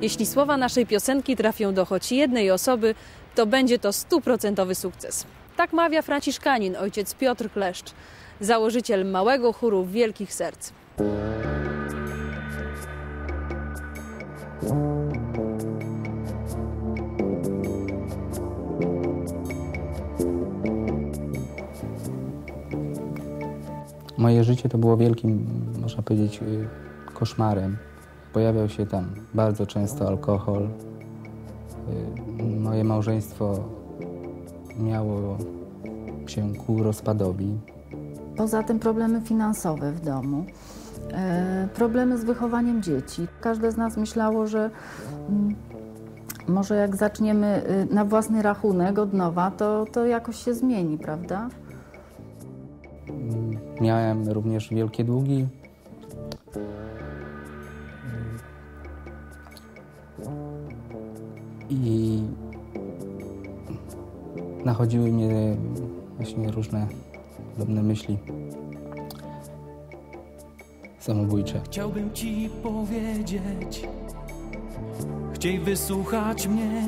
Jeśli słowa naszej piosenki trafią do choć jednej osoby, to będzie to 100% sukces. Tak mawia franciszkanin, ojciec Piotr Kleszcz, założyciel małego chóru Wielkich Serc. Moje życie to było wielkim, można powiedzieć, koszmarem. Pojawiał się tam bardzo często alkohol. Moje małżeństwo miało się ku rozpadowi. Poza tym problemy finansowe w domu, problemy z wychowaniem dzieci. Każde z nas myślało, że może jak zaczniemy na własny rachunek od nowa, to jakoś się zmieni, prawda? Miałem również wielkie długi. I nachodziły mnie właśnie różne podobne myśli samobójcze. Chciałbym ci powiedzieć, chciej wysłuchać mnie,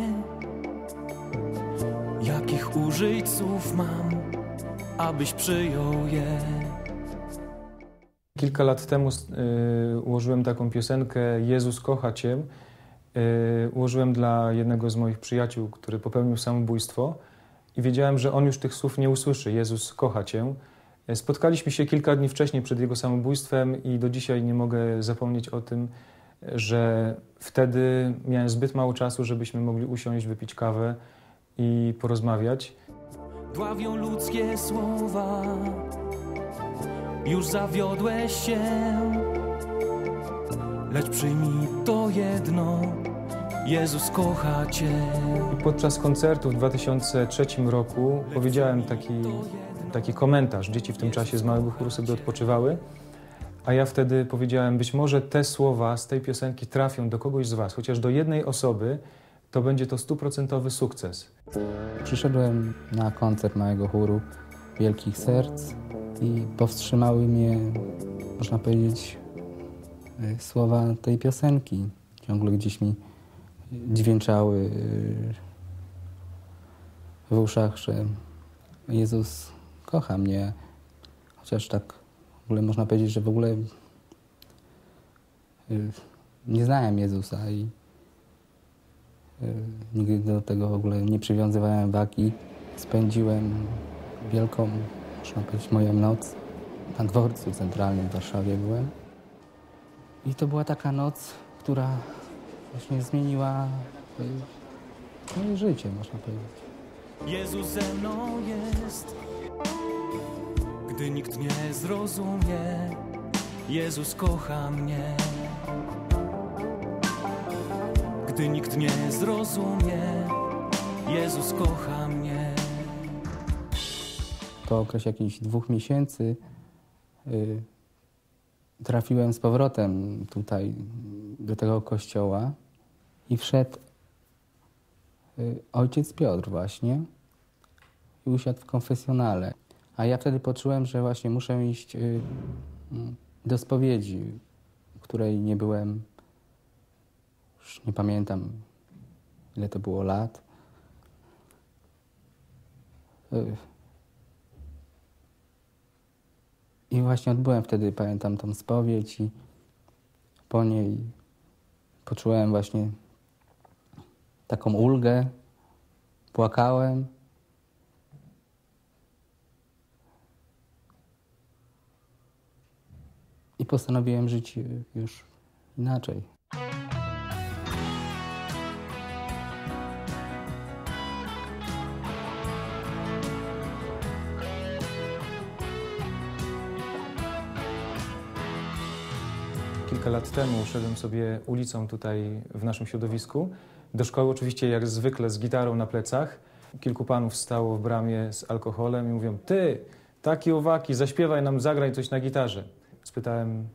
jakich użyć słów mam, abyś przyjął je. Kilka lat temu ułożyłem taką piosenkę Jezus kocha Cię. Ułożyłem dla jednego z moich przyjaciół, który popełnił samobójstwo i wiedziałem, że on już tych słów nie usłyszy. Jezus kocha Cię. Spotkaliśmy się kilka dni wcześniej przed jego samobójstwem i do dzisiaj nie mogę zapomnieć o tym, że wtedy miałem zbyt mało czasu, żebyśmy mogli usiąść, wypić kawę i porozmawiać. Dławią ludzkie słowa, już zawiodłeś się, lecz przyjmij to jedno, Jezus kocha Cię. I podczas koncertu w 2003 roku powiedziałem taki komentarz. Dzieci w tym czasie z małego chóru sobie odpoczywały, a ja wtedy powiedziałem, być może te słowa z tej piosenki trafią do kogoś z was, chociaż do jednej osoby, to będzie to 100% sukces. Przyszedłem na koncert małego chóru Wielkich Serc i powstrzymały mnie, można powiedzieć, słowa tej piosenki. Ciągle gdzieś mi dźwięczały w uszach, że Jezus kocha mnie. Chociaż tak w ogóle można powiedzieć, że w ogóle nie znałem Jezusa i nigdy do tego w ogóle nie przywiązywałem wagi. Spędziłem wielką, można powiedzieć, moją noc na dworcu centralnym w Warszawie byłem. I to była taka noc, która właśnie zmieniła moje życie, można powiedzieć. Jezus ze mną jest, gdy nikt nie zrozumie. Jezus kocha mnie, gdy nikt nie zrozumie. Jezus kocha mnie. Po okresie jakichś 2 miesięcy trafiłem z powrotem tutaj do tego kościoła i wszedł ojciec Piotr właśnie i usiadł w konfesjonale. A ja wtedy poczułem, że właśnie muszę iść do spowiedzi, której nie byłem, już nie pamiętam ile to było lat. I właśnie odbyłem wtedy, pamiętam, tą spowiedź i po niej poczułem właśnie taką ulgę, płakałem. I postanowiłem żyć już inaczej. Kilka lat temu szedłem sobie ulicą tutaj w naszym środowisku. Do szkoły oczywiście jak zwykle z gitarą na plecach. Kilku panów stało w bramie z alkoholem i mówią: ty, taki owaki, zaśpiewaj nam, zagraj coś na gitarze. Spytałem,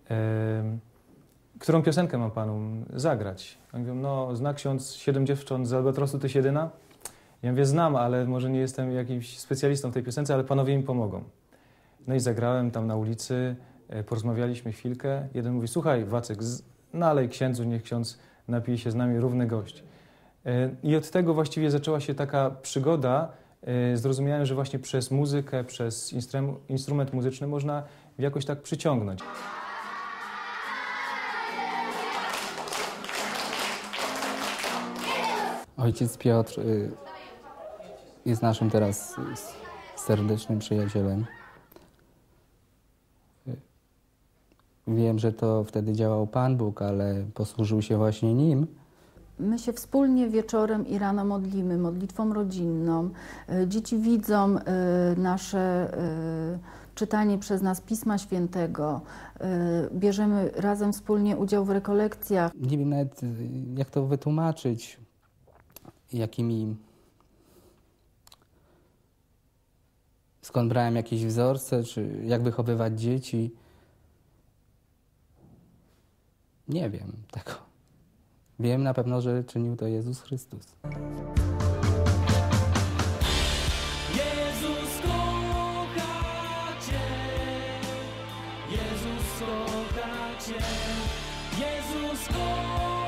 którą piosenkę mam panu zagrać? Oni mówią: no, zna ksiądz 7 dziewcząt z Albatrosu, tyś jedyna? Ja mówię: znam, ale może nie jestem jakimś specjalistą w tej piosence, ale panowie mi pomogą. No i zagrałem tam na ulicy, porozmawialiśmy chwilkę. Jeden mówi: słuchaj, Wacek, nalej księdzu, niech ksiądz napije się z nami równy gość. I od tego właściwie zaczęła się taka przygoda. Zrozumiałem, że właśnie przez muzykę, przez instrument muzyczny można jakoś tak przyciągnąć. Ojciec Piotr jest naszym teraz serdecznym przyjacielem. Wiem, że to wtedy działał Pan Bóg, ale posłużył się właśnie nim. My się wspólnie wieczorem i rano modlimy, modlitwą rodzinną. Dzieci widzą nasze czytanie przez nas Pisma Świętego. Bierzemy razem wspólnie udział w rekolekcjach. Nie wiem nawet, jak to wytłumaczyć, skąd brałem jakieś wzorce, czy jak wychowywać dzieci. Nie wiem tego. Wiem na pewno, że czynił to Jezus Chrystus. Jezus kocha Cię, Jezus kocha Cię, Jezus kocha